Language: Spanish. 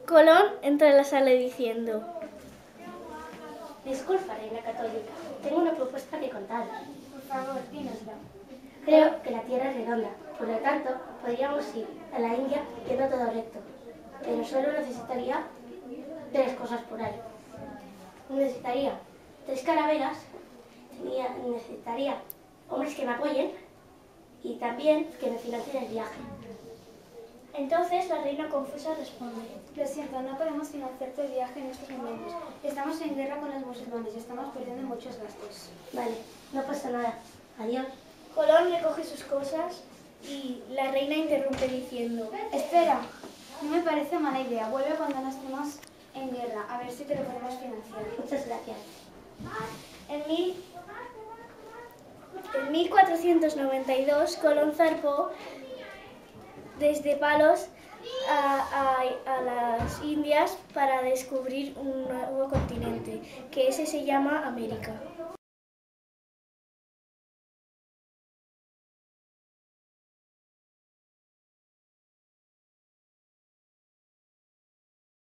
Colón entra en la sala diciendo: Disculpa, reina católica, tengo una propuesta que contar. Por favor, dínosla. Creo que la Tierra es redonda, por lo tanto, podríamos ir a la India yendo todo recto. Pero solo necesitaría 3 cosas por ahí. Necesitaría 3 calaveras, necesitaría hombres que me apoyen y también que me financien el viaje. Entonces la reina confusa responde: Lo siento, no podemos financiarte el viaje en estos momentos. Estamos en guerra con los musulmanes y estamos perdiendo muchos gastos. Vale, no pasa nada. Adiós. Colón recoge sus cosas y la reina interrumpe diciendo: Espera, no me parece mala idea. Vuelve cuando no estemos en guerra, a ver si te lo podemos financiar. Muchas gracias. En 1492, Colón zarpó desde Palos a las Indias para descubrir un nuevo continente, que ese se llama América.